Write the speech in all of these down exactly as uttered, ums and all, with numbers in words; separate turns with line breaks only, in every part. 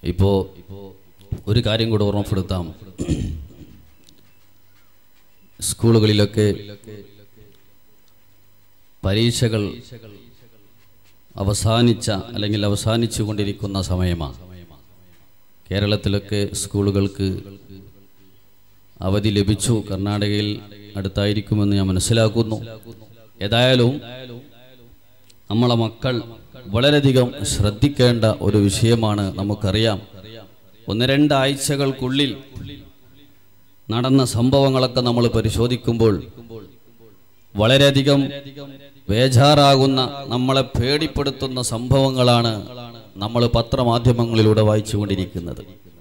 ഇപ്പോൾ ഒരു കാര്യം കൂടെ ഓർമ്മപ്പെടുത്താം. സ്കൂളുകളിലൊക്കെ പരീക്ഷകൾ അവസാനിച്ച അല്ലെങ്കിൽ അവസാനിച്ചു കൊണ്ടിരിക്കുന്ന സമയമാണ്. കേരളത്തിലൊക്കെ സ്കൂളുകൾക്ക് അവധി ലഭിച്ചു. കർണാടകയിൽ അടുത്തായിരിക്കുമെന്ന് ഞാൻ മനസ്സിലാക്കുന്നു. ഏതായാലും നമ്മളെ മക്കൾ വളരെയധികം ശ്രദ്ധിക്കേണ്ട ഒരു വിഷയമാണ്. നമുക്കറിയാം, ഒന്ന് രണ്ടാഴ്ചകൾക്കുള്ളിൽ നടന്ന സംഭവങ്ങളൊക്കെ നമ്മൾ പരിശോധിക്കുമ്പോൾ വളരെയധികം ബേജാറാകുന്ന, നമ്മളെ പേടിപ്പെടുത്തുന്ന സംഭവങ്ങളാണ് നമ്മൾ പത്രമാധ്യമങ്ങളിലൂടെ വായിച്ചുകൊണ്ടിരിക്കുന്നത്.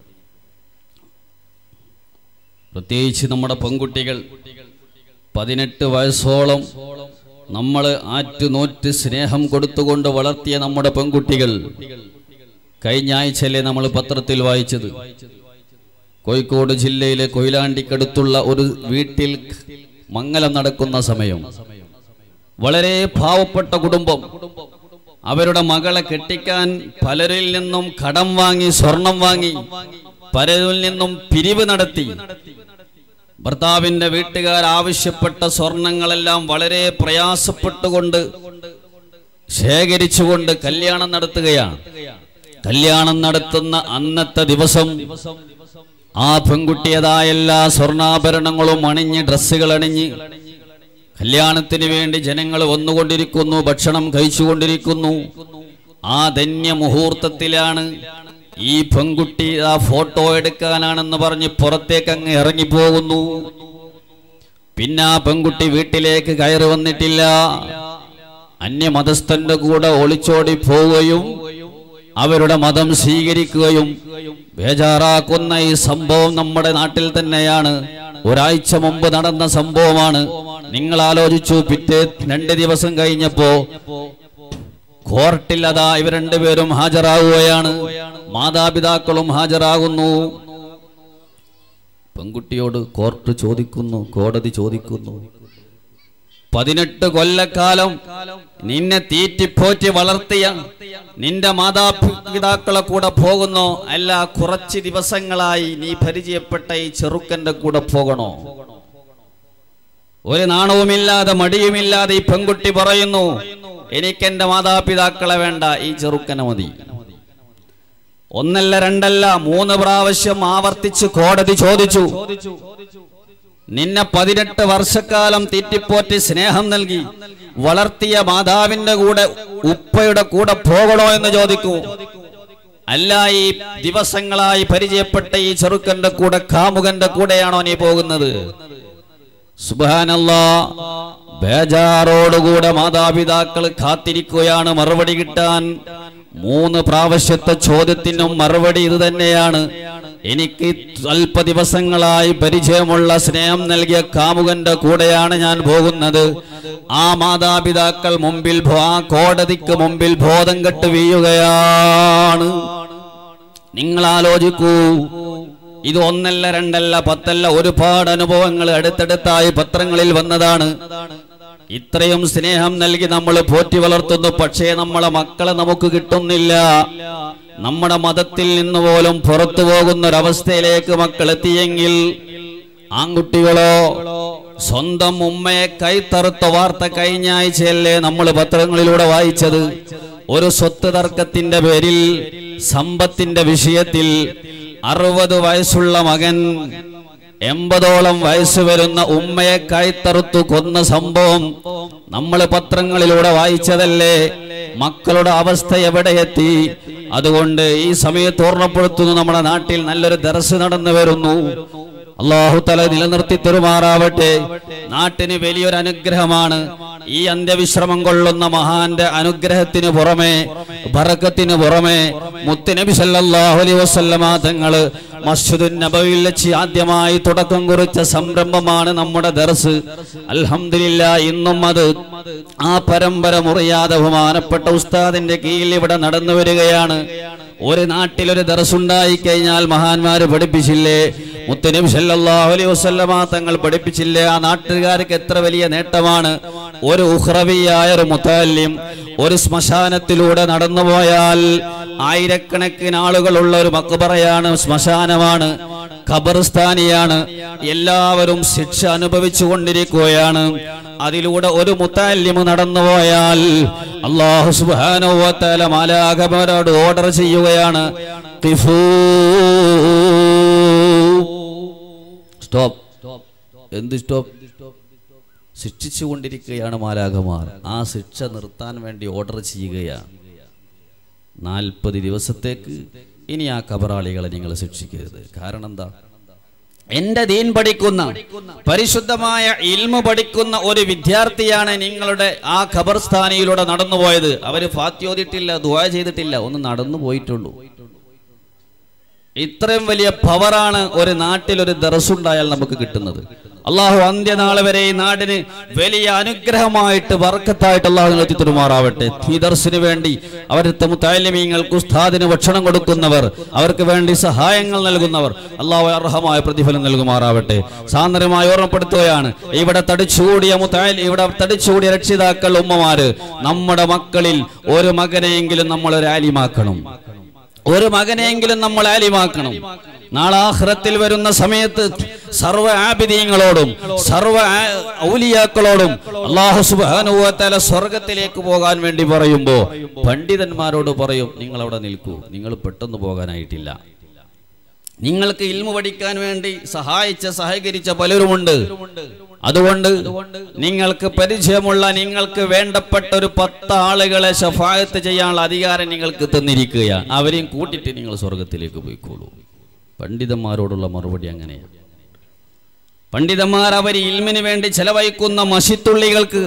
പ്രത്യേകിച്ച് നമ്മുടെ പെൺകുട്ടികൾ പതിനെട്ട് വയസ്സോളം നമ്മൾ ആറ്റുനോറ്റ് സ്നേഹം കൊടുത്തുകൊണ്ട് വളർത്തിയ നമ്മുടെ പെൺകുട്ടികൾ, കഴിഞ്ഞ ആഴ്ചയിലെ നമ്മൾ പത്രത്തിൽ വായിച്ചത്, കോഴിക്കോട് ജില്ലയിലെ കൊയിലാണ്ടിക്കടുത്തുള്ള ഒരു വീട്ടിൽ മംഗലം നടക്കുന്ന സമയം വളരെ പാവപ്പെട്ട കുടുംബം അവരുടെ മകളെ കെട്ടിക്കാൻ പലരിൽ നിന്നും കടം വാങ്ങി, സ്വർണം വാങ്ങി, പലരിൽ നിന്നും പിരിവ് നടത്തി. ഭർത്താവിന്റെ വീട്ടുകാർ ആവശ്യപ്പെട്ട സ്വർണങ്ങളെല്ലാം വളരെ പ്രയാസപ്പെട്ടുകൊണ്ട് ശേഖരിച്ചുകൊണ്ട് കല്യാണം നടത്തുകയാണ്. കല്യാണം നടത്തുന്ന അന്നത്തെ ദിവസം ആ പെൺകുട്ടിയതായ എല്ലാ സ്വർണ്ണാഭരണങ്ങളും അണിഞ്ഞ്, ഡ്രസ്സുകൾ അണിഞ്ഞ് കല്യാണത്തിന് വേണ്ടി ജനങ്ങൾ വന്നുകൊണ്ടിരിക്കുന്നു, ഭക്ഷണം കഴിച്ചുകൊണ്ടിരിക്കുന്നു. ആ ധന്യ മുഹൂർത്തത്തിലാണ് ഈ പെൺകുട്ടി ആ ഫോട്ടോ എടുക്കാനാണെന്ന് പറഞ്ഞ് പുറത്തേക്ക് അങ്ങ് ഇറങ്ങിപ്പോകുന്നു. പിന്നെ ആ പെൺകുട്ടി വീട്ടിലേക്ക് കയറി വന്നിട്ടില്ല. അന്യമതസ്ഥന്റെ കൂടെ ഒളിച്ചോടി പോവുകയും അവരുടെ മതം സ്വീകരിക്കുകയും ബേജാറാക്കുന്ന ഈ സംഭവം നമ്മുടെ നാട്ടിൽ തന്നെയാണ്. ഒരാഴ്ച മുമ്പ് നടന്ന സംഭവമാണ്. നിങ്ങൾ ആലോചിച്ചു, പിറ്റേ രണ്ട് ദിവസം കഴിഞ്ഞപ്പോ കോർട്ടിൽ അതാ ഇവർ രണ്ടുപേരും ഹാജരാകുകയാണ്, മാതാപിതാക്കളും ഹാജരാകുന്നു. പെൺകുട്ടിയോട് കോർട്ട് ചോദിക്കുന്നു, കോടതി ചോദിക്കുന്നു, പതിനെട്ട് കൊല്ലക്കാലം നിന്നെ തീറ്റിപ്പോറ്റി വളർത്തിയ നിന്റെ മാതാപിതാക്കളെ കൂടെ പോകുന്നോ, അല്ല കുറച്ച് ദിവസങ്ങളായി നീ പരിചയപ്പെട്ട ഈ ചെറുക്കന്റെ കൂടെ പോകണോ? ഒരു നാണവുമില്ലാതെ മടിയുമില്ലാതെ ഈ പെൺകുട്ടി പറയുന്നു, എനിക്കെന്റെ മാതാപിതാക്കളെ വേണ്ട, ഈ ചെറുക്കനെ മതി. ഒന്നല്ല രണ്ടല്ല മൂന്ന് പ്രാവശ്യം ആവർത്തിച്ച് കോടതി ചോദിച്ചു, നിന്നെ പതിനെട്ട് വർഷക്കാലം തീറ്റിപ്പോറ്റി സ്നേഹം നൽകി വളർത്തിയ മാതാവിന്റെ കൂടെ, ഉപ്പയുടെ കൂടെ പോകണോ എന്ന് ചോദിക്കൂ. അല്ല, ഈ ദിവസങ്ങളായി പരിചയപ്പെട്ട ഈ ചെറുക്കന്റെ കൂടെ, കാമുകന്റെ കൂടെയാണോ നീ പോകുന്നത്? സുബ്ഹാനല്ലാഹ്, ബേജാറോടുകൂടെ മാതാപിതാക്കൾ കാത്തിരിക്കുകയാണ് മറുപടി കിട്ടാൻ. മൂന്ന് പ്രാവശ്യത്തെ ചോദ്യത്തിനും മറുപടി ഇത് തന്നെയാണ്, എനിക്ക് അല്പ ദിവസങ്ങളായി പരിചയമുള്ള സ്നേഹം നൽകിയ കാമുകന്റെ കൂടെയാണ് ഞാൻ പോകുന്നത്. ആ മാതാപിതാക്കൾ മുമ്പിൽ, ആ കോടതിക്ക് മുമ്പിൽ ബോധം കെട്ട് വീഴുകയാണ്. നിങ്ങൾ ആലോചിക്കൂ, ഇത് ഒന്നല്ല രണ്ടല്ല പത്തല്ല, ഒരുപാട് അനുഭവങ്ങൾ അടുത്തടുത്തായി പത്രങ്ങളിൽ വന്നതാണ്. ഇത്രയും സ്നേഹം നൽകി നമ്മൾ പോറ്റി വളർത്തുന്നു, പക്ഷേ നമ്മളെ മക്കളെ നമുക്ക് കിട്ടുന്നില്ല. നമ്മുടെ മതത്തിൽ നിന്ന് പോലും പുറത്തു പോകുന്ന ഒരവസ്ഥയിലേക്ക് മക്കൾ എത്തിയെങ്കിൽ, ആൺകുട്ടികളോ സ്വന്തം ഉമ്മയെ കൈത്തറുത്ത വാർത്ത കഴിഞ്ഞ ആഴ്ചയല്ലേ നമ്മൾ പത്രങ്ങളിലൂടെ വായിച്ചത്. ഒരു സ്വത്ത് തർക്കത്തിന്റെ പേരിൽ, സമ്പത്തിന്റെ വിഷയത്തിൽ അറുപത് വയസ്സുള്ള മകൻ എൺപതോളം വയസ്സ് വരുന്ന ഉമ്മയെ കൈത്തറുത്തു കൊന്ന സംഭവം നമ്മൾ പത്രങ്ങളിലൂടെ വായിച്ചതല്ലേ. മക്കളുടെ അവസ്ഥ എവിടെ എത്തി? അതുകൊണ്ട് ഈ സമയത്ത് ഓർമ്മപ്പെടുത്തുന്നു, നമ്മുടെ നാട്ടിൽ നല്ലൊരു ദർസ് നടന്നു വരുന്നു. അല്ലാഹു തആല നിലനിർത്തി തരുമാറാവട്ടെ. നാട്ടിന് വലിയൊരു അനുഗ്രഹമാണ്. ഈ അന്ത്യവിശ്രമം കൊള്ളുന്ന മഹാന്റെ അനുഗ്രഹത്തിന് പുറമെ, ബറക്കത്തിന് പുറമെ, മുത്തുനബി സല്ലല്ലാഹു അലൈഹി വസല്ലമ തങ്ങള് മസ്ജിദുൻ നബവിയിൽ വെച്ച് ആദ്യമായി തുടക്കം കുറിച്ച സംരംഭമാണ് നമ്മുടെ ദർസ്. അൽഹംദുലില്ലാഹ്, ഇന്നും അത് ആ പരമ്പര മുറിയാതെ ബഹുമാനപ്പെട്ട ഉസ്താദിന്റെ കീഴിൽ ഇവിടെ നടന്നു വരികയാണ്. ഒരു നാട്ടിലൊരു ദർസ് ഉണ്ടായി കഴിഞ്ഞാൽ മഹാന്മാര് പഠിപ്പിച്ചില്ലേ, മുത്തുനബി സല്ലല്ലാഹു അലൈഹി വസല്ലമ തങ്ങൾ പഠിപ്പിച്ചില്ലേ, ആ നാട്ടുകാർക്ക് എത്ര വലിയ നേട്ടമാണ്. ഒരു ഉഖ്റവിയായ ഒരു മുതല്ലിം ഒരു ശ്മശാനത്തിലൂടെ നടന്നുപോയാൽ ആയിരക്കണക്കിന് ആളുകളുള്ള ഒരു മക്ബറയാണ്, ശ്മശാനമാണ്, ഖബർസ്ഥാനിയാണ്. എല്ലാവരും ശിക്ഷ അനുഭവിച്ചു കൊണ്ടിരിക്കുകയാണ്. അതിലൂടെ ഒരു മുത്തഅല്ലിം നടന്നുപോയാൽ അല്ലാഹു സുബ്ഹാനഹു വ തആല മലായികമാരോട് ഓർഡർ ചെയ്യുകയാണ്, ഖിഫൂ, സ്റ്റോപ്പ്. എന്ത് സ്റ്റോപ്പ്? ശിക്ഷിച്ചുകൊണ്ടിരിക്കുകയാണ് മാലാഖമാർ. ആ ശിക്ഷ നിർത്താൻ വേണ്ടി ഓർഡർ ചെയ്യുകയാണ്. നാൽപ്പത് ദിവസത്തേക്ക് ഇനി ആ കബറാളികളെ നിങ്ങൾ ശിക്ഷിക്കരുത്. കാരണം എന്താ? എന്റെ ദീൻ പഠിക്കുന്ന, പരിശുദ്ധമായ ഇൽമു പഠിക്കുന്ന ഒരു വിദ്യാർത്ഥിയാണ് നിങ്ങളുടെ ആ ഖബർസ്ഥാനിയിലൂടെ നടന്നുപോയത്. അവര് ഫാത്തിഹ ഓതിയിട്ടില്ല, ദുആ ചെയ്തിട്ടില്ല, ഒന്ന് നടന്നു പോയിട്ടുള്ളൂ. ഇത്രയും വലിയ പവറാണ് ഒരു നാട്ടിൽ ഒരു ദർസുണ്ടായാൽ നമുക്ക് കിട്ടുന്നത്. അള്ളാഹു അന്ത്യനാളെ വരെ ഈ നാടിന് വലിയ അനുഗ്രഹമായിട്ട് ബർക്കത്തായിട്ട് അള്ളാഹു നിർത്തി തരുമാറാവട്ടെ. ഈ ദർസിന് വേണ്ടി അവരുടെ മുത്തഅല്ലിമീങ്ങൾക്ക്, ഉസ്താദിന് ഭക്ഷണം കൊടുക്കുന്നവർ, അവർക്ക് വേണ്ടി സഹായങ്ങൾ നൽകുന്നവർ, അള്ളാഹു അർഹമായ പ്രതിഫലം നൽകുമാറാവട്ടെ. സാന്ദ്രമായി ഓർമ്മപ്പെടുത്തുകയാണ്, ഇവിടെ തടിച്ചുകൂടിയ മുത്തഅല്ലി ഇവിടെ തടിച്ചുകൂടിയ രക്ഷിതാക്കൾ, ഉമ്മമാര്, നമ്മുടെ മക്കളിൽ ഒരു മകനെയെങ്കിലും നമ്മൾ ഒരു ആലിമാക്കണം. ഒരു മകനെയെങ്കിലും നമ്മൾ ആലിമാക്കണം. നാളെ ആഖിറത്തിൽ വരുന്ന സമയത്ത് സർവ്വ ആബിദീങ്ങളോടും സർവ്വ ഔലിയാക്കളോടും അല്ലാഹു സുബ്ഹാനഹു വ തആല സ്വർഗ്ഗത്തിലേക്ക് പോകാൻ വേണ്ടി പറയുമ്പോൾ പണ്ഡിതന്മാരോട് പറയും, നിങ്ങൾ അവിടെ നിൽക്കൂ, നിങ്ങൾ പെട്ടെന്ന് പോകാനായിട്ടില്ല. നിങ്ങൾക്ക് ഇൽമു പഠിക്കാൻ വേണ്ടി സഹായിച്ച സഹകരിച്ച പലരുമുണ്ട്. അതുകൊണ്ട് നിങ്ങൾക്ക് പരിചയമുള്ള, നിങ്ങൾക്ക് വേണ്ടപ്പെട്ട ഒരു പത്ത് ആളുകളെ ശഫാഅത്ത് ചെയ്യാനുള്ള അധികാരം നിങ്ങൾക്ക് തന്നിരിക്കുകയാണ്. അവരെയും കൂട്ടിയിട്ട് നിങ്ങൾ സ്വർഗത്തിലേക്ക് പോയിക്കോളൂ. പണ്ഡിതന്മാരോടുള്ള മറുപടി അങ്ങനെയാണ്. പണ്ഡിതന്മാർ അവർ ഇൽമിന് വേണ്ടി ചെലവഴിക്കുന്ന മഷിത്തുള്ളികൾക്ക്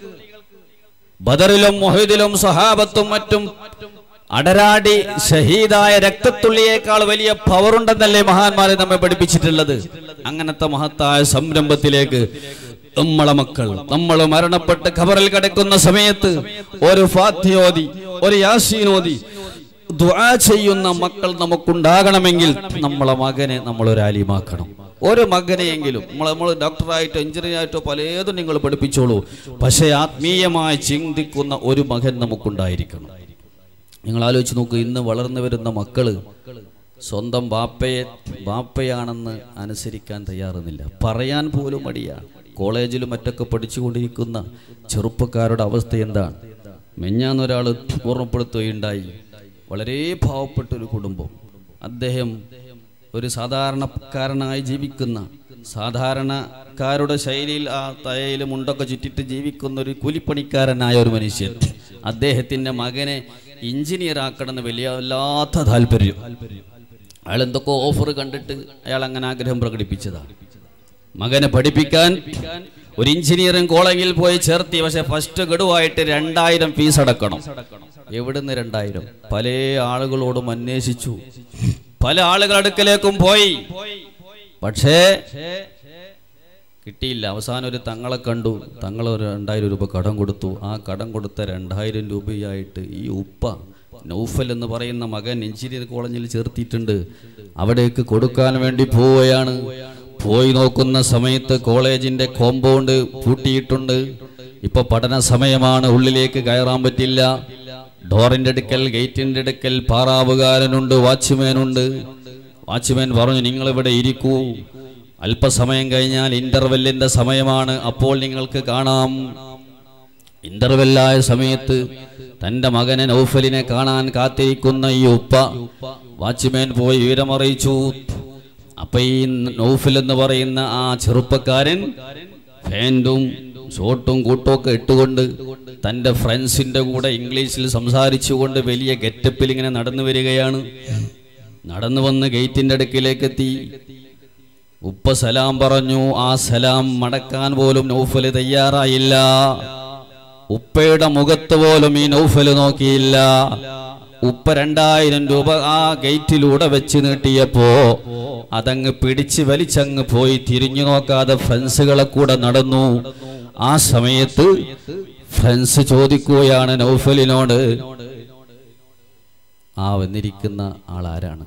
ബദറിലും മുഹദിലും സഹാബത്തും മറ്റും അടരാടി ഷഹീദായ രക്തത്തുള്ളിയേക്കാൾ വലിയ പവറുണ്ടെന്നല്ലേ മഹാന്മാരെ നമ്മെ പഠിപ്പിച്ചിട്ടുള്ളത്. അങ്ങനത്തെ മഹത്തായ സംരംഭത്തിലേക്ക് നമ്മളെ മക്കൾ, നമ്മൾ മരണപ്പെട്ട് ഖബറിൽ കിടക്കുന്ന സമയത്ത് ഒരു ഫാത്തിഹ ഓതി, ഒരു യാസീൻ ഓതി ദുആ ചെയ്യുന്ന മക്കൾ നമുക്കുണ്ടാകണമെങ്കിൽ നമ്മളെ മകനെ നമ്മളൊരു ആലിമാക്കണം. ഒരു മകനെയെങ്കിലും നമ്മൾ നമ്മൾ ഡോക്ടറായിട്ടോ എഞ്ചിനീയറായിട്ടോ പലതും നിങ്ങൾ പഠിപ്പിച്ചോളൂ, പക്ഷേ ആത്മീയമായി ചിന്തിക്കുന്ന ഒരു മകൻ നമുക്കുണ്ടായിരിക്കണം. നിങ്ങൾ ആലോചിച്ച് നോക്കൂ, ഇന്ന് വളർന്നു വരുന്ന മക്കള് സ്വന്തം ബാപ്പയെ ബാപ്പയാണെന്ന് അനുസരിക്കാൻ തയ്യാറുന്നില്ല, പറയാൻ പോലും മടിയാണ്. കോളേജിലും മറ്റൊക്കെ പഠിച്ചുകൊണ്ടിരിക്കുന്ന ചെറുപ്പക്കാരുടെ അവസ്ഥ എന്താണ്? മെഞ്ഞാന്നൊരാൾ ഓർമ്മപ്പെടുത്തുകയുണ്ടായി, വളരെ പാവപ്പെട്ട ഒരു കുടുംബം. അദ്ദേഹം ഒരു സാധാരണക്കാരനായി ജീവിക്കുന്ന, സാധാരണക്കാരുടെ ശൈലിയിൽ ആ തലയിൽ മുണ്ടൊക്കെ ചുറ്റിട്ട് ജീവിക്കുന്ന ഒരു കൂലിപ്പണിക്കാരനായ ഒരു മനുഷ്യൻ. അദ്ദേഹത്തിൻ്റെ മകനെ എഞ്ചിനീയർ ആക്കണമെന്ന് വലിയ വല്ലാത്ത താല്പര്യം. അയാൾ എന്തൊക്കെ ഓഫർ കണ്ടിട്ട് അയാൾ അങ്ങനെ ആഗ്രഹം പ്രകടിപ്പിച്ചതാണ്. മകനെ പഠിപ്പിക്കാൻ ഒരു എഞ്ചിനീയറിംഗ് കോളേജിൽ പോയി ചേർത്തി. പക്ഷെ ഫസ്റ്റ് ഗഡുവായിട്ട് രണ്ടായിരം ഫീസ് അടക്കണം. എവിടുന്ന് രണ്ടായിരം? പല ആളുകളോടും അന്വേഷിച്ചു, പല ആളുകളുടെ അടുക്കലേക്കും പോയി, പക്ഷേ കിട്ടിയില്ല. അവസാനം ഒരു തങ്ങളെ കണ്ടു. തങ്ങൾ ഒരു രണ്ടായിരം രൂപ കടം കൊടുത്തു. ആ കടം കൊടുത്ത രണ്ടായിരം രൂപയായിട്ട് ഈ ഉപ്പ നൗഫൽ എന്ന് പറയുന്ന മകൻ എഞ്ചിനീയറിംഗ് കോളേജിൽ ചേർത്തിട്ടുണ്ട്. അവിടേക്ക് കൊടുക്കാൻ വേണ്ടി പോവുകയാണ്. പോയി നോക്കുന്ന സമയത്ത് കോളേജിന്റെ കോമ്പൗണ്ട് പൂട്ടിയിട്ടുണ്ട്. ഇപ്പൊ പഠന സമയമാണ്, ഉള്ളിലേക്ക് കയറാൻ പറ്റില്ല. ഡോറിന്റെ അടുക്കൽ, ഗേറ്റിന്റെ അടുക്കൽ പാറാവുകാരനുണ്ട്, വാച്ച്മാനുണ്ട്. വാച്ച്മാൻ പറഞ്ഞു, നിങ്ങൾ ഇവിടെ ഇരിക്കൂ, അല്പസമയം കഴിഞ്ഞാൽ ഇന്റർവെല്ലിന്റെ സമയമാണ്, അപ്പോൾ നിങ്ങൾക്ക് കാണാം. ഇന്റർവെല്ലായ സമയത്ത് തന്റെ മകനെ നൗഫലിനെ കാണാൻ കാത്തിരിക്കുന്ന ഈ ഉപ്പ, വാച്ച്മാൻ പോയി വിവരമറിയിച്ചു. അപ്പൊ ഈ നൗഫൽ എന്ന് പറയുന്ന ആ ചെറുപ്പക്കാരൻ പാന്റും ഷോർട്ടും കൂട്ടുമൊക്കെ ഇട്ടുകൊണ്ട് തന്റെ ഫ്രണ്ട്സിന്റെ കൂടെ ഇംഗ്ലീഷിൽ സംസാരിച്ചുകൊണ്ട് വലിയ ഗെറ്റപ്പിൽ ഇങ്ങനെ നടന്നു വരികയാണ്. നടന്നു വന്ന് ഗേറ്റിന്റെ അടുക്കിലേക്ക് എത്തി. ഉപ്പ സലാം പറഞ്ഞു. ആ സലാം മടക്കാൻ പോലും നൗഫൽ തയ്യാറായില്ല. ഉപ്പയുടെ മുഖത്ത് പോലും ഈ നൗഫൽ നോക്കിയില്ല. ഉപ്പ രണ്ടായിരം രൂപ ആ ഗേറ്റിലൂടെ വെച്ച് നീട്ടിയപ്പോ അതങ്ങ് പിടിച്ച് വലിച്ചങ്ങ് പോയി, തിരിഞ്ഞു നോക്കാതെ ഫ്രണ്ട്സുകളെ കൂടെ നടന്നു. ആ സമയത്ത് ഫ്രണ്ട്സ് ചോദിക്കുകയാണ് നൗഫലിനോട്, ആ വന്നിരിക്കുന്ന ആളാരാണ്?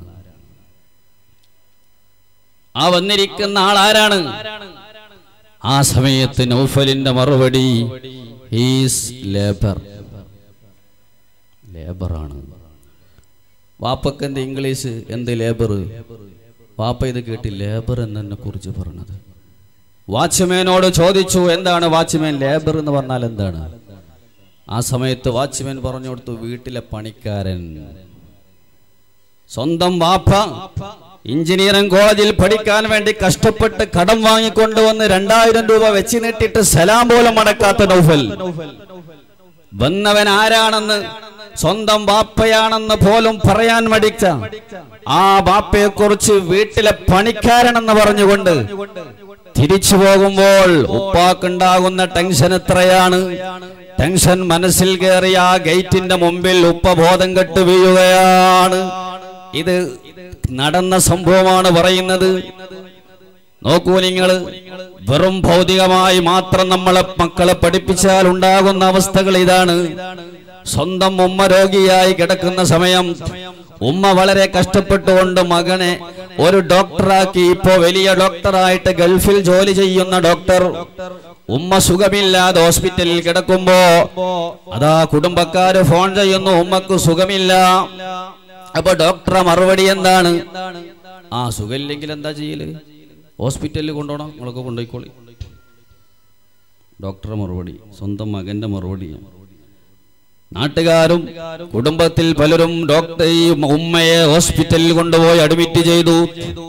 ആ വന്നിരിക്കുന്ന ആളാരാണ്? ആ സമയത്ത് നൗഫലിന്റെ മറുപടി, ഹീസ് ലേബർ, ലേബറാണ്. വാപ്പക്ക് എന്ത് ഇംഗ്ലീഷ്, എന്ത് ലേബർ. വാപ്പ ഇത് കേട്ടി ലേബർ എന്നെ കുറിച്ച് പറഞ്ഞത്. വാച്ച്മാനോട് ചോദിച്ചു, എന്താണ് വാച്ച്മാൻ, ലേബർ എന്ന് പറഞ്ഞാൽ എന്താണ്? ആ സമയത്ത് വാച്ച്മാൻ പറഞ്ഞു കൊടുത്തു, വീട്ടിലെ പണിക്കാരൻ. സ്വന്തം വാപ്പ എഞ്ചിനീയറിംഗ് കോളേജിൽ പഠിക്കാൻ വേണ്ടി കഷ്ടപ്പെട്ട് കടം വാങ്ങിക്കൊണ്ടുവന്ന് രണ്ടായിരം രൂപ വെച്ച് നീട്ടിട്ട് സലാം പോലും മടക്കാത്ത നൗഫൽ വന്നവൻ ആരാണെന്ന്, സ്വന്തം ബാപ്പയാണെന്ന് പോലും പറയാൻ മടിച്ച ആ ബാപ്പയെ കുറിച്ച് വീട്ടിലെ പണിക്കാരനെന്ന് പറഞ്ഞുകൊണ്ട് തിരിച്ചു പോകുമ്പോൾ ഉപ്പാക്കുണ്ടാകുന്ന ടെൻഷൻ എത്രയാണ്. ടെൻഷൻ മനസ്സിൽ കയറിയ ആ ഗേറ്റിന്റെ മുമ്പിൽ ഉപ്പ ബോധം കെട്ട് വീഴുകയാണ്. ഇത് നടന്ന സംഭവമാണ് പറയുന്നത്. നോക്കൂ നിങ്ങൾ, വെറും ഭൗതികമായി മാത്രം നമ്മളെ മക്കളെ പഠിപ്പിച്ചാൽ ഉണ്ടാകുന്ന അവസ്ഥകൾ ഇതാണ്. സ്വന്തം ഉമ്മ രോഗിയായി കിടക്കുന്ന സമയം ഉമ്മ വളരെ കഷ്ടപ്പെട്ടുകൊണ്ട് മകനെ ഒരു ഡോക്ടറാക്കി. ഇപ്പോ വലിയ ഡോക്ടറായിട്ട് ഗൾഫിൽ ജോലി ചെയ്യുന്ന ഡോക്ടർ. ഉമ്മ സുഖമില്ലാതെ ഹോസ്പിറ്റലിൽ കിടക്കുമ്പോ അതാ കുടുംബക്കാര് ഫോൺ ചെയ്യുന്നു, ഉമ്മക്ക് സുഖമില്ല. അപ്പൊ ഡോക്ടറെ മറുപടി എന്താണ്? ആ സുഖമില്ലെങ്കിൽ എന്താ ചെയ്യല്? ഹോസ്പിറ്റലിൽ കൊണ്ടുപോകണം, നിങ്ങളൊക്കെ കൊണ്ടുപോയിക്കോളി. ഡോക്ടറെ മറുപടി, സ്വന്തം മകന്റെ മറുപടി. നാട്ടുകാരും കുടുംബത്തിൽ പലരും ഡോക്ടർ ഈ ഉമ്മയെ ഹോസ്പിറ്റലിൽ കൊണ്ടുപോയി അഡ്മിറ്റ് ചെയ്തു.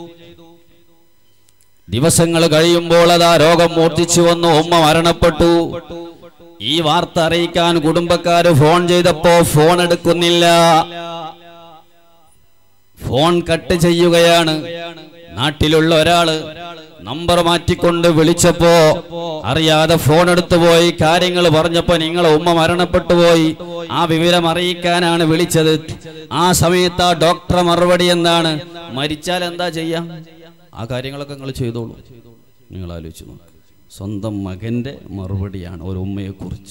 ദിവസങ്ങൾ കഴിയുമ്പോൾ അതാ രോഗം മൂർച്ഛിച്ചു വന്നു, ഉമ്മ മരണപ്പെട്ടു. ഈ വാർത്ത അറിയിക്കാൻ കുടുംബക്കാര് ഫോൺ ചെയ്തപ്പോ ഫോൺ എടുക്കുന്നില്ല, ഫോൺ കട്ട് ചെയ്യുകയാണ്. നാട്ടിലുള്ള ഒരാള് നമ്പർ മാറ്റിക്കൊണ്ട് വിളിച്ചപ്പോ അറിയാതെ ഫോൺ എടുത്തു പോയി. കാര്യങ്ങൾ പറഞ്ഞപ്പോ നിങ്ങളെ ഉമ്മ മരണപ്പെട്ടു പോയി, ആ വിവരം അറിയിക്കാനാണ് വിളിച്ചത്. ആ സമയത്ത് ആ ഡോക്ടറെ മറുപടി എന്താണ്? മരിച്ചാൽ എന്താ ചെയ്യാം? ആ കാര്യങ്ങളൊക്കെ നിങ്ങൾ ചെയ്തോളൂ. നിങ്ങൾ ആലോചിച്ചു നോക്ക്, സ്വന്തം മകന്റെ മറുപടിയാണ് ഒരു ഉമ്മയെ കുറിച്ച്.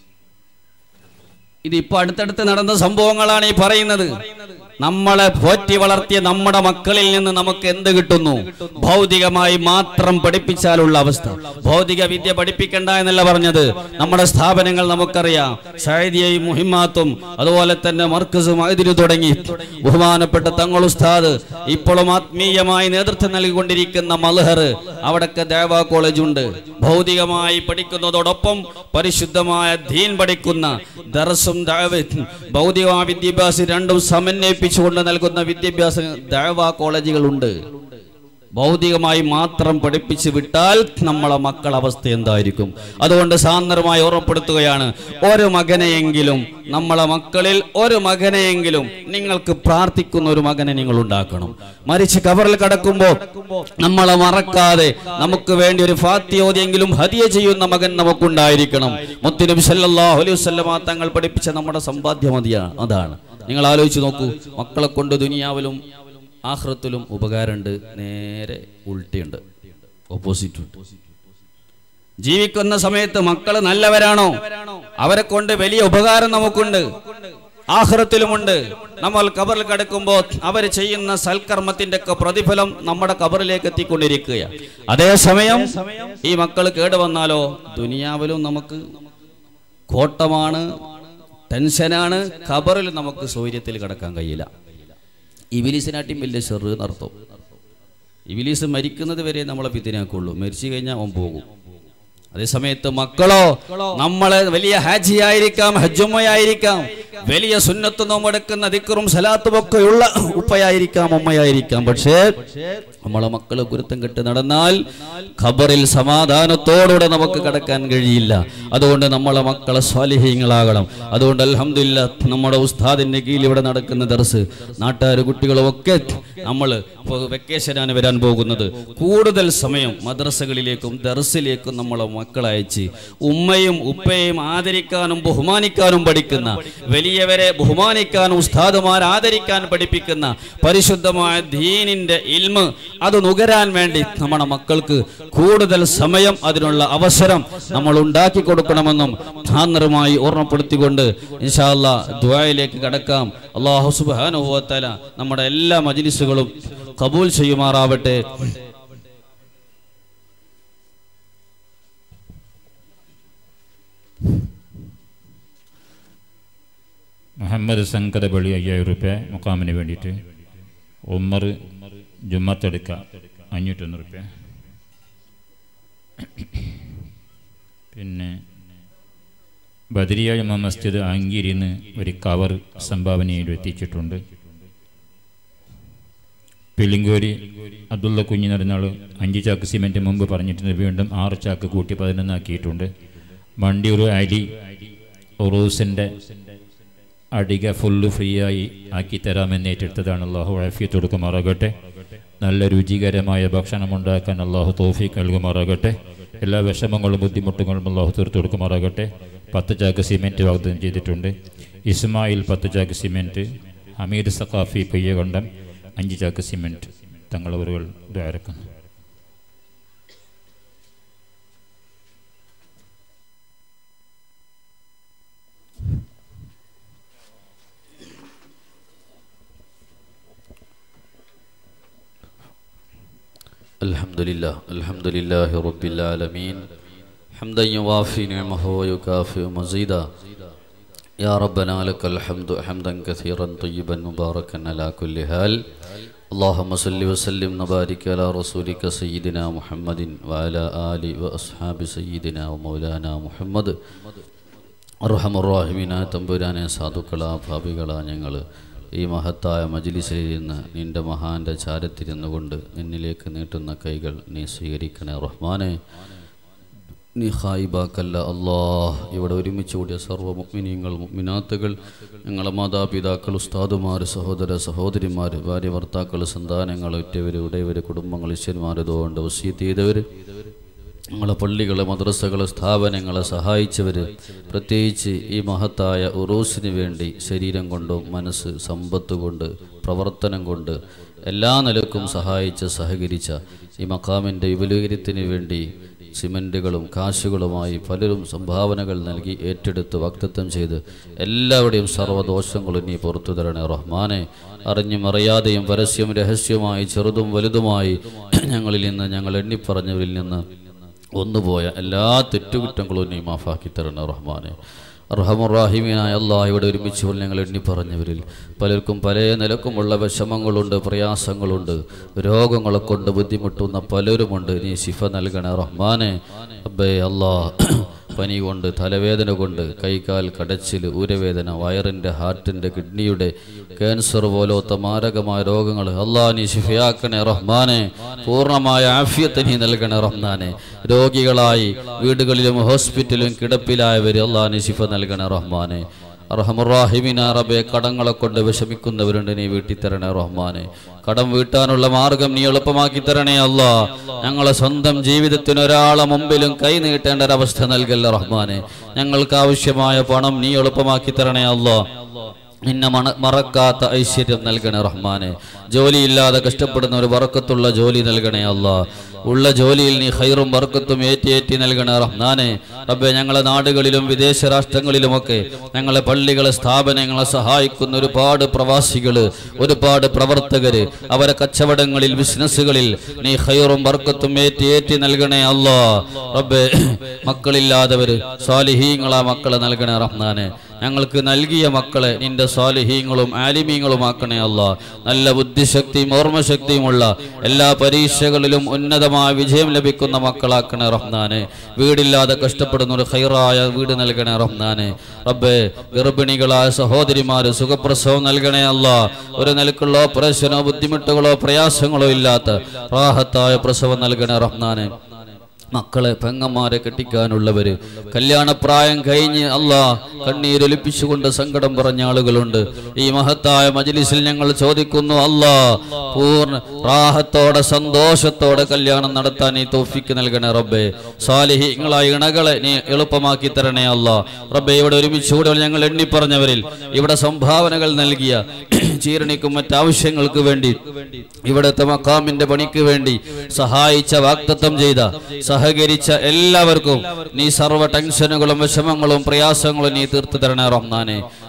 ഇതിപ്പോ അടുത്തടുത്ത് നടന്ന സംഭവങ്ങളാണ് ഈ പറയുന്നത്. നമ്മളെ പോറ്റി വളർത്തിയ നമ്മുടെ മക്കളിൽ നിന്ന് നമുക്ക് എന്ത് കിട്ടുന്നു? ഭൗതികമായി മാത്രം പഠിപ്പിച്ചാലുള്ള അവസ്ഥ. ഭൗതിക വിദ്യ പഠിപ്പിക്കണ്ട എന്നല്ല പറഞ്ഞത്. നമ്മുടെ സ്ഥാപനങ്ങൾ നമുക്കറിയാം, സൈദിയയും മുഹിമ്മാത്തും അതുപോലെ തന്നെ മർക്കസും അതിരു തുടങ്ങി ബഹുമാനപ്പെട്ട തങ്ങൾ ഉസ്താദ് ഇപ്പോഴും ആത്മീയമായി നേതൃത്വം നൽകിക്കൊണ്ടിരിക്കുന്ന മൽഹർ, അവിടൊക്കെ ദഅവ കോളേജ് ഉണ്ട്. ഭൗതികമായി പഠിക്കുന്നതോടൊപ്പം പരിശുദ്ധമായ ദീൻ പഠിക്കുന്ന ദർസും ദഅവത്തും ഭൗതികമായ വിദ്യാഭ്യാസം രണ്ടും സമന്വയിപ്പിച്ചുകൊണ്ട് നൽകുന്ന വിദ്യാഭ്യാസ ദഅവ കോളേജുകളുണ്ട്. ഭൗതികമായി മാത്രം പഠിപ്പിച്ചു വിട്ടാൽ നമ്മളെ മക്കളുടെ അവസ്ഥ എന്തായിരിക്കും? അതുകൊണ്ട് സാന്ദ്രമായി ഓർമ്മപ്പെടുത്തുകയാണ്, ഒരു മകനെയെങ്കിലും നമ്മളെ മക്കളിൽ ഒരു മകനെയെങ്കിലും നിങ്ങൾക്ക് പ്രാർത്ഥിക്കുന്ന ഒരു മകനെ നിങ്ങൾ ഉണ്ടാക്കണം. മരിച്ച് കബറിൽ കിടക്കുമ്പോൾ നമ്മളെ മറക്കാതെ നമുക്ക് വേണ്ടി ഒരു ഫാത്തിഹ ഓതിയെങ്കിലും ഹദിയ ചെയ്യുന്ന മകൻ നമുക്കുണ്ടായിരിക്കണം. മുത്തുനബി സല്ലല്ലാഹു അലൈഹി വസല്ലമ തങ്ങൾ പഠിപ്പിച്ച നമ്മുടെ സമ്പാദ്യം അതാണ്. നിങ്ങൾ ആലോചിച്ച് നോക്കൂ, മക്കളെ കൊണ്ട് ദുനിയാവിലും ആഖിറത്തിലും ഉപകാരമുണ്ട്, നേരെ ഉൾട്ടിയുണ്ട്, ഓപ്പോസിറ്റ്. ജീവിക്കുന്ന സമയത്ത് മക്കള് നല്ലവരാണോ, അവരെ കൊണ്ട് വലിയ ഉപകാരം നമുക്കുണ്ട്, ആഖിറത്തിലുമുണ്ട്. നമ്മൾ ഖബറിൽ കിടക്കുമ്പോൾ അവർ ചെയ്യുന്ന സൽക്കർമ്മത്തിന്റെ ഒക്കെ പ്രതിഫലം നമ്മുടെ ഖബറിലേക്ക് എത്തിക്കൊണ്ടിരിക്കുകയാണ്. അതേസമയം ഈ മക്കൾ കേടുവന്നാലോ ദുനിയാവിലും നമുക്ക് കോട്ടമാണ്, ടെൻഷനാണ്, ഖബറിൽ നമുക്ക് സൗര്യത്തിൽ കിടക്കാൻ കഴിയില്ല. ഇബിലീസിനാട്ടിയും വലിയ ഷെറ് നടത്തും. ഇബിലീസ് മരിക്കുന്നത് വരെ നമ്മളെ ഫിത്നയാക്കുള്ളൂ, മരിച്ചു കഴിഞ്ഞാൽ അവൻ പോകും. അതേസമയത്ത് മക്കളോ നമ്മളെ വലിയ ഹാജിയായിരിക്കാം, ഹജ്ജുമ്മയായിരിക്കാം, വലിയ സുന്നത്ത് നോമ്പെടുക്കുന്ന ദിക്റും സലാത്തും ഒക്കെയുള്ള ഉപ്പയായിരിക്കാം, ഉമ്മയായിരിക്കാം. പക്ഷേ നമ്മളെ മക്കള് ഗുരുത്തം കെട്ട് നടന്നാൽ ഖബറിൽ സമാധാനത്തോടുകൂടെ നമുക്ക് കടക്കാൻ കഴിയില്ല. അതുകൊണ്ട് നമ്മളെ മക്കളെ സ്വാലിഹീങ്ങളാകണം. അതുകൊണ്ട് അൽഹംദുലില്ലാഹ് നമ്മുടെ ഉസ്താദിന്റെ കീഴിൽ ഇവിടെ നടക്കുന്ന ദർസ്, നാട്ടുകാർ കുട്ടികളും ഒക്കെ നമ്മൾ വെക്കേഷനാണ് വരാൻ പോകുന്നത്. കൂടുതൽ സമയം മദ്രസകളിലേക്കും ദർസിലേക്കും നമ്മളെ മക്കളെ അയച്ച് ഉമ്മയും ഉപ്പയും ആദരിക്കാനും ബഹുമാനിക്കാനും പഠിക്കുന്ന, വലിയവരെ ബഹുമാനിക്കാനും ഉസ്താദുമാർ ആദരിക്കാൻ പഠിപ്പിക്കുന്ന പരിശുദ്ധമായ ദീനിന്റെ ഇൽമ് അത് നുകരാൻ വേണ്ടി നമ്മുടെ മക്കൾക്ക് കൂടുതൽ സമയം, അതിനുള്ള അവസരം നമ്മൾ ഉണ്ടാക്കി കൊടുക്കണമെന്നും ധാർമ്മികമായി ഓർമ്മപ്പെടുത്തിക്കൊണ്ട് ഇൻഷാ അല്ലാഹ് ദുആയിലേക്ക് കടക്കാം. അല്ലാഹു സുബ്ഹാനഹു വ തആല നമ്മുടെ എല്ലാ മജ്ലിസുകളും ഖബൂൽ ചെയ്യുമാറാവട്ടെ.
മുഹമ്മദ് സംകരബളി അയ്യായിരം റുപ്യ മുക്കാമിന് വേണ്ടിയിട്ട്. ഉമ്മർ ജുമ്മത്തെടുക്ക അഞ്ഞൂറ്റൊന്ന് റുപ്യ. പിന്നെ ബദരിയ ജുമാ മസ്ജിദ് ആങ്കിരിന്ന് ഒരു കവർ സംഭാവനയിൽ എത്തിച്ചിട്ടുണ്ട്. പിലിങ്കോരി അബ്ദുള്ള കുഞ്ഞി നടന്നാൾ അഞ്ച് ചാക്ക് സിമെൻറ്റ് മുമ്പ് പറഞ്ഞിട്ടുണ്ട്, വീണ്ടും ആറ് ചാക്ക് കൂട്ടി പതിനൊന്നാക്കിയിട്ടുണ്ട്. മണ്ടിയൂർ അലി ഉറൂസിൻ്റെ അടിക ഫുള്ള് ഫ്രീ ആയി ആക്കി തരാമെന്ന് ഏറ്റെടുത്തതാണ്. അള്ളാഹു ആഫിയത്ത് കൊടുക്കുമാറാകട്ടെ. നല്ല രുചികരമായ ഭക്ഷണം ഉണ്ടാക്കാൻ അള്ളാഹു തൗഫീഖ് നൽകുമാറാകട്ടെ. എല്ലാ വിഷമങ്ങളും ബുദ്ധിമുട്ടുകളും അള്ളാഹു തീർത്തു കൊടുക്കുമാറാകട്ടെ. പത്ത് ചാക്ക് സിമെൻറ്റ് വാഗ്ദാനം ചെയ്തിട്ടുണ്ട്. ഇസ്മായിൽ പത്ത് ചാക്ക് സിമെൻറ്റ്, ഹമീദ് സഖാഫി പെയ്യകൊണ്ടം അഞ്ച് ചാക്ക് സിമെൻറ്റ് തങ്ങളവരുകൾ ദ്വാരക്കുന്നു.
الحمدلله الحمد لله رب العالمين حمدا يوافي نعمه ويكافئ مزيدا يا ربنا لك الحمد حمدا كثيرا طيبا مباركا على كل حال اللهم صل وسلم وبارك على رسولك سيدنا محمد وعلى آل وأصحاب سيدنا ومولانا محمد أرحم الراحمين തമ്പുരാനെ സാധുക്കളാ ഭാവികളാ ഞങ്ങൾ ഈ മഹത്തായ മജ്ലിസിൽ നിന്ന് നിൻ്റെ മഹാൻ്റെ ചാരത്തിരുന്നു കൊണ്ട് നിന്നിലേക്ക് നീട്ടുന്ന കൈകൾ നീ സ്വീകരിക്കണേ റഹ്മാനെ. നീ ഖായിബാക്കല്ല അല്ലാഹ്. ഇവിടെ ഒരുമിച്ച് കൂടിയ സർവ്വ മുഅ്മിനീങ്ങൾ മുഅ്മിനാത്തുകൾ, ഞങ്ങളെ മാതാപിതാക്കൾ, ഉസ്താദുമാർ, സഹോദര സഹോദരിമാർ, ഭാര്യ ഭർത്താക്കൾ, സന്താനങ്ങൾ, ഉറ്റവർ ഉടയവർ, കുടുംബങ്ങൾ, ഈശ്വരന്മാർ, ഇതുകൊണ്ട് വസീയത്ത് ചെയ്തവർ, ഞങ്ങളെ പള്ളികളെ മദ്രസകളെ സ്ഥാപനങ്ങളെ സഹായിച്ചവർ, പ്രത്യേകിച്ച് ഈ മഹത്തായ ഉറൂസിന് വേണ്ടി ശരീരം കൊണ്ടും മനസ്സ് സമ്പത്ത് കൊണ്ട് പ്രവർത്തനം കൊണ്ട് എല്ലാ നിലക്കും സഹായിച്ച് സഹകരിച്ച ഈ മഖാമിൻ്റെ വിപുലീകരണത്തിന് വേണ്ടി സിമൻറ്റുകളും കാശുകളുമായി പലരും സംഭാവനകൾ നൽകി ഏറ്റെടുത്ത് വക്തത്വം ചെയ്ത് എല്ലാവരുടെയും സർവ്വദോഷങ്ങളും നീ പുറത്തു തരണേ റഹ്മാനെ. അറിഞ്ഞും അറിയാതെയും പരസ്യവും രഹസ്യവുമായി ചെറുതും വലുതുമായി ഞങ്ങളിൽ നിന്ന് ഞങ്ങൾ എണ്ണിപ്പറഞ്ഞവരിൽ നിന്ന് ഒന്നുപോയ എല്ലാ തെറ്റുകുറ്റങ്ങളും നീ മാഫാക്കി തരണേ റഹ്മാനെ. അർഹമുറാഹിമീനായ അല്ലാഹ്, ഇവിടെ ഒരുമിച്ച് ഞങ്ങൾ എണ്ണി പറഞ്ഞവരിൽ പലർക്കും പല നിലക്കുമുള്ള വിഷമങ്ങളുണ്ട്, പ്രയാസങ്ങളുണ്ട്, രോഗങ്ങളെ കൊണ്ട് ബുദ്ധിമുട്ടുന്ന പലരുമുണ്ട്. നീ ശിഫ നൽകണേ റഹ്മാനെ. അബ്ബേ അല്ലാഹ്, പനി കൊണ്ട്, തലവേദന കൊണ്ട്, കൈകാൽ കടച്ചിൽ, ഊരവേദന, വയറിൻ്റെ, ഹാർട്ടിൻ്റെ, കിഡ്നിയുടെ ക്യാൻസർ പോലത്തെ മാരകമായ രോഗങ്ങൾ അല്ലാഹ് നീ ശിഫയാക്കണേ റഹ്മാനെ. പൂർണ്ണമായ ആഫിയത്ത് നീ നൽകണേ റഹ്മാനെ. രോഗികളായി വീടുകളിലും ഹോസ്പിറ്റലിലും കിടപ്പിലായവർ അല്ലാഹ് നീ ശിഫ നൽകണേ റഹ്മാനെ. അർഹമുറാഹിമീൻ റബ്ബേ, കടങ്ങളെ കൊണ്ട് വിഷമിക്കുന്നവരുണ്ട്, നീ വീട്ടിത്തരണേ റഹ്മാനെ. കടം വീട്ടാനുള്ള മാർഗം നീ എളുപ്പമാക്കി തരണേ അല്ലാ. ഞങ്ങളെ സ്വന്തം ജീവിതത്തിന് ഒരാളെ മുമ്പിലും കൈ നീട്ടേണ്ട ഒരവസ്ഥ നൽകല്ല റഹ്മാനെ. ഞങ്ങൾക്ക് ആവശ്യമായ പണം നീ എളുപ്പമാക്കി തരണേ അല്ലാ. നിന്നെ മണ മറക്കാത്ത ഐശ്വര്യം നൽകണേ റഹ്മാനെ. ജോലിയില്ലാതെ കഷ്ടപ്പെടുന്ന ഒരു ബർക്കത്തുള്ള ജോലി നൽകണേ അല്ലാ. ഉള്ള ജോലിയിൽ നീ ഖൈറും ബർക്കത്തും ഏറ്റി ഏറ്റി നൽകണേ റഹ്മാനെ. റബ്ബേ, ഞങ്ങളെ നാടുകളിലും വിദേശ രാഷ്ട്രങ്ങളിലുമൊക്കെ ഞങ്ങളെ പള്ളികളെ സ്ഥാപനങ്ങളെ സഹായിക്കുന്ന ഒരുപാട് പ്രവാസികൾ, ഒരുപാട് പ്രവർത്തകർ, അവരെ കച്ചവടങ്ങളിൽ ബിസിനസ്സുകളിൽ നീ ഖൈറും ബർക്കത്തും ഏറ്റി ഏറ്റി നൽകണേ അല്ലാ. റബ്ബേ, മക്കളില്ലാത്തവർ സ്വാലിഹീങ്ങളാ മക്കളെ നൽകണേ റഹ്മാനെ. ഞങ്ങൾക്ക് നൽകിയ മക്കളെ നിന്റെ സ്വാലിഹീങ്ങളും ആലിമീങ്ങളുമാക്കണേ അല്ലാ. നല്ല ബുദ്ധിശക്തിയും ഓർമ്മശക്തിയുമുള്ള എല്ലാ പരീക്ഷകളിലും ഉന്നതമായ വിജയം ലഭിക്കുന്ന മക്കളാക്കണേ റഹ്മാനെ. വീടില്ലാതെ കഷ്ടപ്പെടുന്ന ഒരു ഖൈറായ വീട് നൽകണേ റഹ്മാനെ. റബ്ബേ, ഗർഭിണികളായ സഹോദരിമാര് സുഖപ്രസവം നൽകണേ അല്ലാ. ഒരു നിലക്കുള്ള ഓപ്പറേഷനോ ബുദ്ധിമുട്ടുകളോ പ്രയാസങ്ങളോ ഇല്ലാത്ത റാഹത്തായ പ്രസവം നൽകണേ റഹ്മാനെ. മക്കളെ പെങ്ങന്മാരെ കെട്ടിക്കാനുള്ളവര്, കല്യാണപ്രായം കഴിഞ്ഞ് അല്ലാ കണ്ണീരൊലിപ്പിച്ചുകൊണ്ട് സങ്കടം പറഞ്ഞ ആളുകളുണ്ട്. ഈ മഹത്തായ മജ്ലിസിൽ ഞങ്ങൾ ചോദിക്കുന്നു അല്ലാ, പൂർണ്ണ റാഹത്തോടെ സന്തോഷത്തോടെ കല്യാണം നടത്താൻ നീ തൗഫീക്ക് നൽകണേ റബ്ബേ. സാലിഹീങ്ങളായ ഇണകളെ നീ എളുപ്പമാക്കി തരണേ അല്ലാ. റബ്ബേ, ഇവിടെ ഒരുമിച്ചുകൂടെ ഞങ്ങൾ എണ്ണി പറഞ്ഞവരിൽ ഇവിടെ സംഭാവനകൾ നൽകിയ ചീരണിക്കും മറ്റാവശ്യങ്ങൾക്ക് വേണ്ടി ഇവിടുത്തെ മഖാമിന്റെ പണിക്ക് വേണ്ടി സഹായിച്ച വാഗ്ദത്തം ചെയ്ത സഹകരിച്ച എല്ലാവർക്കും നീ സർവ്വ ടെൻഷനുകളും വിഷമങ്ങളും പ്രയാസങ്ങളും നീ തീർത്തു തരണേ റഹ്മാനെ.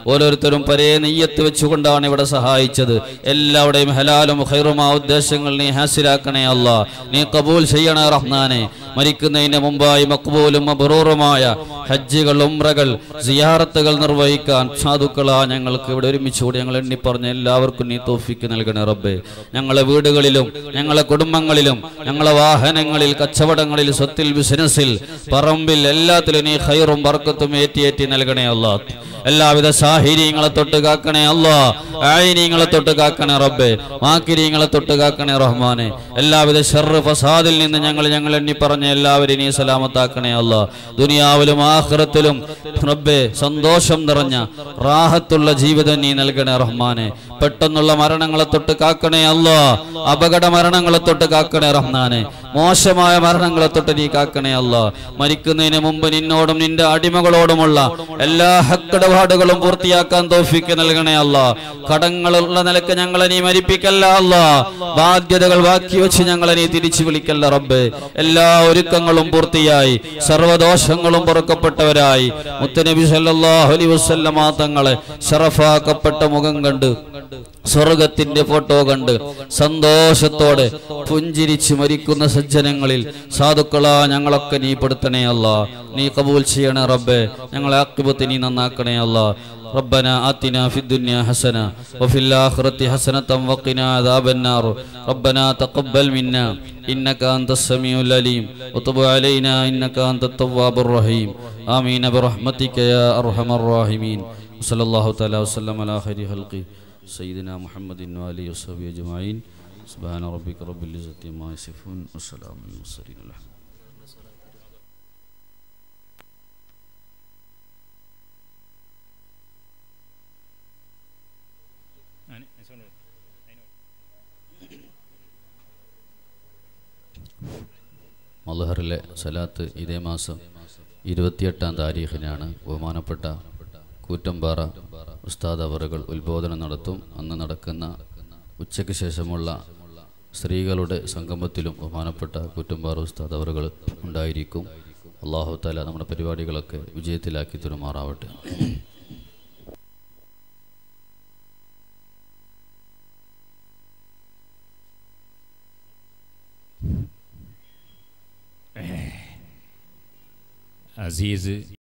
ഓരോരുത്തരും പരേ നെയ്യത്ത് വെച്ചുകൊണ്ടാണ് ഇവിടെ സഹായിച്ചത്. എല്ലാവരുടെയും ഹലാലും ഖൈറുമായ ഉദ്ദേശങ്ങൾ നീ ഹാസിലാക്കണേ അല്ലാ, നീ കബൂൽ ചെയ്യണേ റഹ്മാനെ. മരിക്കുന്നതിന് മുമ്പായി മഖ്ബൂലും മബ്റൂറുമായ ഹജ്ജുകൾ, ഉംറകൾ, സിയാറത്തുകൾ നിർവഹിക്കാൻ സാധുക്കളാ ഞങ്ങൾക്ക് ഇവിടെ ഒരുമിച്ച് കൂടി ഞങ്ങൾ എണ്ണിപ്പറഞ്ഞ എല്ലാവർക്കും നീ തൗഫീക്ക് നൽകണേ റബ്ബേ. ഞങ്ങളെ വീടുകളിലും ഞങ്ങളെ കുടുംബങ്ങളിലും ഞങ്ങളെ വാഹനങ്ങളിൽ, കച്ചവടങ്ങളിൽ, സ്വത്തിൽ, ബിസിനസ്സിൽ, പറമ്പിൽ എല്ലാത്തിലും നീ ഖൈറും ബർക്കത്തും ഏറ്റി ഏറ്റി നൽകണേ അല്ലാ. എല്ലാവിധ സാഹിര്യങ്ങളെ തൊട്ട് കാക്കണേ അല്ലാ, ആയിനീങ്ങളെ തൊട്ട് കാക്കണേ റബ്ബേ, മാക്കിരീങ്ങളെ തൊട്ട് കാക്കണേ റഹ്മാനെ. എല്ലാവിധ ഷർറ് ഫസാദിൽ നിന്ന് ഞങ്ങൾ ഞങ്ങൾ എണ്ണി പറഞ്ഞ എല്ലാവരെയും നീ സലാമത്താക്കണേ അല്ലാ. ദുനിയാവിലും ആഖിറത്തിലും റബ്ബേ സന്തോഷം നിറഞ്ഞ റാഹത്തുള്ള ജീവിതം നീ നൽകണേ റഹ്മാനെ. പെട്ടെന്നുള്ള മരണങ്ങളെ തൊട്ട് കാക്കണേ അല്ലാ, അപകട മരണങ്ങളെ തൊട്ട് കാക്കണേ റഹ്മാനെ, മോശമായ മരണങ്ങളെ തൊട്ട് നീ കാക്കണേ അല്ലാ. മരിക്കുന്നതിന് മുമ്പ് നിന്നോടും നിന്റെ അടിമകളോടുമുള്ള എല്ലാ ഹക്കിടപാടുകളും പൂർത്തിയാക്കാൻ തൗഫീക്ക് നൽകണേ അല്ലാ. കടങ്ങളുള്ള നിലക്ക് ഞങ്ങളെ നീ മരിപ്പിക്കല്ല അല്ലാ, ബാധ്യതകൾ ബാക്കി വെച്ച് ഞങ്ങളെ നീ തിരിച്ചു വിളിക്കല്ല റബ്ബേ. എല്ലാ ഒരുക്കങ്ങളും പൂർത്തിയായി സർവദോഷങ്ങളും പൊറുക്കപ്പെട്ടവരായി മുത്തനബി സല്ലല്ലാഹു അലൈഹി വസല്ലമ തങ്ങളെ ശറഫാക്കപ്പെട്ട മുഖം കണ്ട് സ്വർഗത്തിന്റെ ഫോട്ടോ കണ്ട് സന്തോഷത്തോടെ പുഞ്ചിരിച്ച് മരിക്കുന്ന സജ്ജനങ്ങളിൽ സാധുക്കളാ ഞങ്ങളൊക്കെ നീ പെടുത്തണേ അല്ലാ, നീ കബൂൽ ചെയ്യണേ റബ്ബേ. ഞങ്ങളെ ആഖിബത്ത് നീ നന്നാക്കണേ അല്ലാ. ربنا آتنا في الدنيا حسنة وفي الآخرة حسنة وقنا عذاب النار. ربنا تقبل منا إنك أنت السميع العليم وتب علينا إنك أنت التواب الرحيم. آمين برحمتك يا أرحم الراحمين. صلى الله تعالى وسلم على خير خلقه سيدنا محمد وآله وصحبه أجمعين. سبحان ربك رب العزة عما يصفون والسلام على المرسلين. മൽഹറിലെ സലാത്ത് ഇതേ മാസം ഇരുപത്തിയെട്ടാം താരീഖിനാണ് ബഹുമാനപ്പെട്ട കൂറ്റമ്പാറ ഉസ്താദ് അവറുകൾ ഉത്ബോധനം നടത്തും. അന്ന് നടക്കുന്ന ഉച്ചയ്ക്ക് ശേഷമുള്ള സ്ത്രീകളുടെ സംഗമത്തിലും ബഹുമാനപ്പെട്ട കൂറ്റമ്പാറ ഉസ്താദ് അവറുകൾ ഉണ്ടായിരിക്കും. അല്ലാഹു തആല നമ്മുടെ പരിപാടികളൊക്കെ വിജയത്തിലാക്കി തരുമാറാവട്ടെ.
അസീസ്